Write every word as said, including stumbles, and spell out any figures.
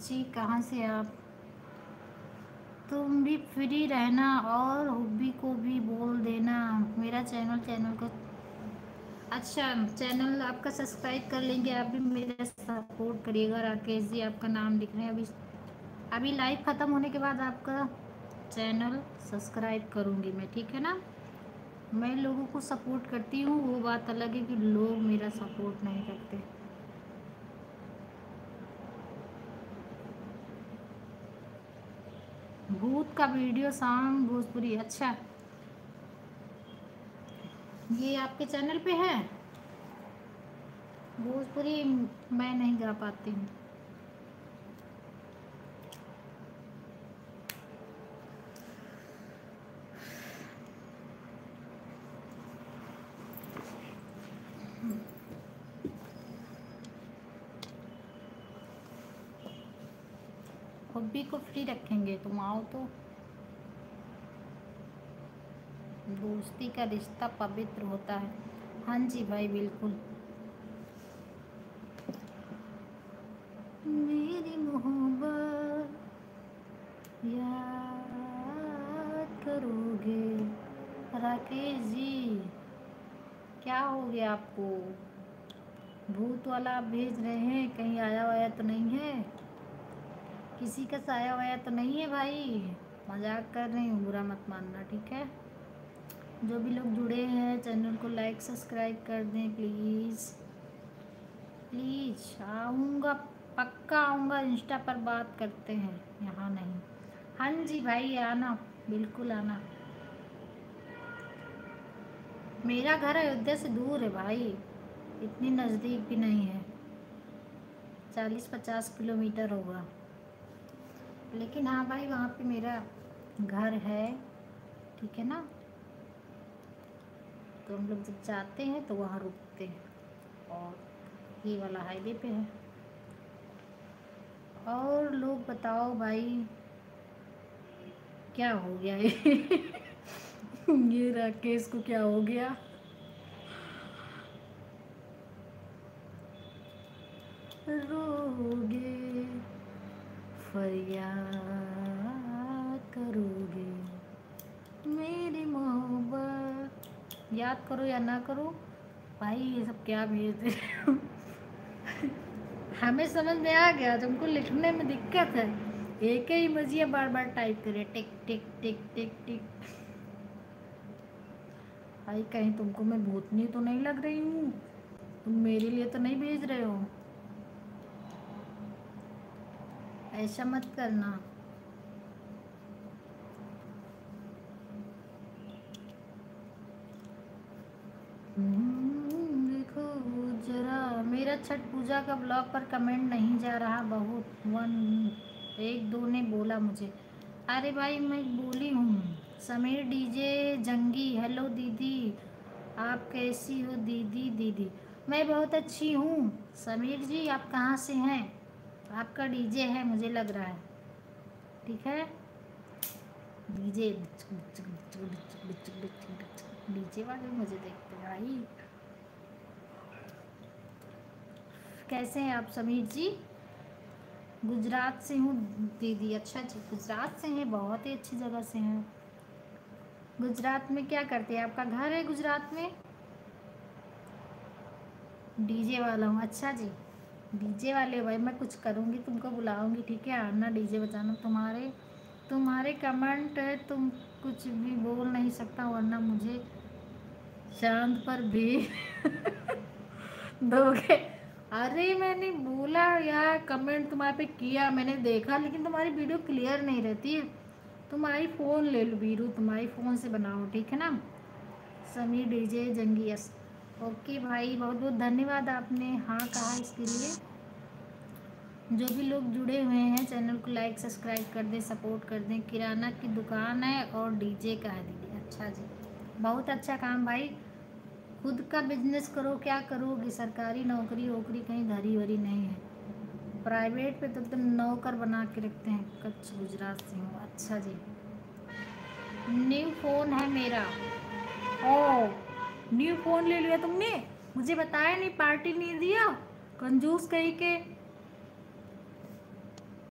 जी कहाँ से आप? तुम भी फ्री रहना और हुब्बी को भी बोल देना मेरा चैनल चैनल को। अच्छा, चैनल आपका सब्सक्राइब कर लेंगे, आप भी मेरा सपोर्ट करिएगा। राकेश जी आपका नाम लिख रहे हैं। अभी अभी लाइव ख़त्म होने के बाद आपका चैनल सब्सक्राइब करूँगी मैं, ठीक है ना। मैं लोगों को सपोर्ट करती हूँ, वो बात अलग है कि लोग मेरा सपोर्ट नहीं करते। भूत का वीडियो सॉन्ग भोजपुरी, अच्छा ये आपके चैनल पे है। भोजपुरी मैं नहीं गा पाती हूँ। हॉबी को फ्री रखेंगे, तुम आओ तो। दोस्ती का रिश्ता पवित्र होता है। हाँ जी भाई बिल्कुल। मेरी मोहब्बत याद करोगे। राकेश जी क्या हो गया आपको? भूत वाला आप भेज रहे हैं, कहीं आया वाया तो नहीं है? किसी का साया वाया तो नहीं है भाई? मजाक कर रही हूँ, बुरा मत मानना, ठीक है। जो भी लोग जुड़े हैं चैनल को लाइक सब्सक्राइब कर दें प्लीज़ प्लीज़। आऊँगा, पक्का आऊँगा, इंस्टा पर बात करते हैं, यहाँ नहीं। हाँ जी भाई आना, बिल्कुल आना। मेरा घर अयोध्या से दूर है भाई, इतनी नज़दीक भी नहीं है, चालीस पचास किलोमीटर होगा। लेकिन हाँ भाई वहाँ पे मेरा घर है, ठीक है ना। तो हम लोग जब जाते हैं तो वहाँ रुकते हैं, और ये वाला हाईवे पे है। और लोग बताओ भाई क्या हो गया ये ये राकेश को क्या हो गया? रोगे, फरियाद करोगे मेरी मोहब्बत। याद करो या ना करो भाई, ये सब क्या भेज रहे हो? हमें समझ में आ गया, तुमको लिखने में दिक्कत है। एक ही मजिया बार बार टाइप करे, टिक टिक टिक टिक टिक। भाई कहीं तुमको मैं भूतनी तो नहीं लग रही हूँ? तुम मेरे लिए तो नहीं भेज रहे हो? ऐसा मत करना। हम्म, देखो जरा मेरा छठ पूजा का ब्लॉग पर कमेंट नहीं जा रहा, बहुत वन एक दो ने बोला मुझे। अरे भाई मैं बोली हूँ। समीर डीजे जंगी, हेलो दीदी, आप कैसी हो दीदी? दीदी मैं बहुत अच्छी हूँ। समीर जी आप कहाँ से हैं? आपका डीजे है मुझे लग रहा है, ठीक है। डीजे डीजे वाले मुझे देखते हैं भाई। कैसे हैं आप समीर जी? गुजरात से हूँ दीदी। अच्छा जी गुजरात से हैं, बहुत ही अच्छी जगह से हैं। गुजरात में क्या करते हैं? आपका घर है गुजरात में? डीजे वाला हूँ, अच्छा जी। डीजे वाले भाई मैं कुछ करूँगी, तुमको बुलाऊँगी, ठीक है। आना डीजे बजाना। तुम्हारे तुम्हारे कमेंट है, तुम कुछ भी बोल नहीं सकता वरना मुझे चांद पर भी दोगे। अरे मैंने बोला यार, कमेंट तुम्हारे पे किया मैंने देखा, लेकिन तुम्हारी वीडियो क्लियर नहीं रहती है। तुम आईफोन ले लो वीरू, तुम आईफोन से बनाओ, ठीक है ना। Sameer DJ Jangi yes, okay भाई, बहुत बहुत धन्यवाद, आपने हाँ कहा इसके लिए। जो भी लोग जुड़े हुए हैं चैनल को लाइक सब्सक्राइब कर दें, सपोर्ट कर दें। किराना की दुकान है और डीजे का है दीदी, अच्छा जी, बहुत अच्छा काम भाई। खुद का बिजनेस करो, क्या करोगी? सरकारी नौकरी वोकरी कहीं धरी वरी नहीं है, प्राइवेट पे तो तुम नौकर बना के रखते हैं। कच्छ गुजरात से हूँ, अच्छा जी। न्यू फ़ोन है मेरा। ओ न्यू फ़ोन ले लिया तुमने, मुझे बताया नहीं, पार्टी नहीं दिया, कंजूस कहीं के।